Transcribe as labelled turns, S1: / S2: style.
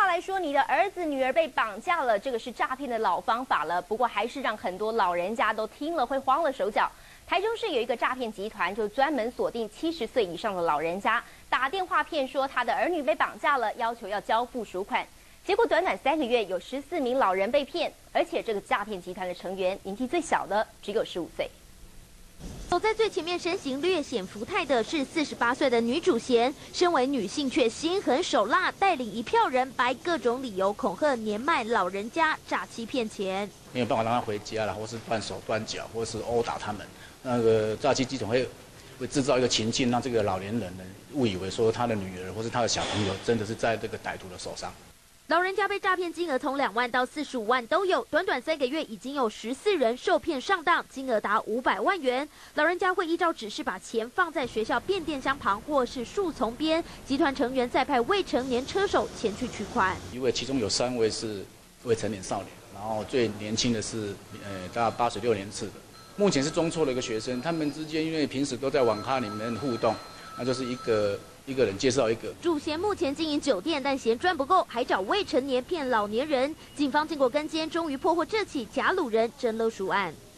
S1: 来说，你的儿子女儿被绑架了，这个是诈骗的老方法了。不过还是让很多老人家都听了会慌了手脚。台中市有一个诈骗集团，就专门锁定70岁以上的老人家，打电话骗说他的儿女被绑架了，要求要交付赎款。结果短短3个月，有14名老人被骗，而且这个诈骗集团的成员年纪最小的只有15岁。
S2: 走在最前面、身形略显福态的是48岁的女主嫌，身为女性却心狠手辣，带领一票人摆各种理由恐吓年迈老人家，诈欺骗钱。
S3: 没有办法让他回家了，或是断手断脚，或是殴打他们。那个诈欺系统会制造一个情境，让这个老年人呢误以为说他的女儿或是他的小朋友真的是在这个歹徒的手上。
S2: 老人家被诈骗金额从2万到45万都有，短短3个月已经有14人受骗上当，金额达500万元。老人家会依照指示把钱放在学校变电箱旁或是树丛边，集团成员再派未成年车手前去取款。
S3: 因为其中有3位是未成年少年，然后最年轻的是大概86年次的，目前是中辍的一个学生。他们之间因为平时都在网咖里面互动，那就是一个人介绍一个。
S2: 主嫌目前经营酒店，但嫌赚不够，还找未成年骗老年人。警方经过跟监，终于破获这起假掳人真勒赎案。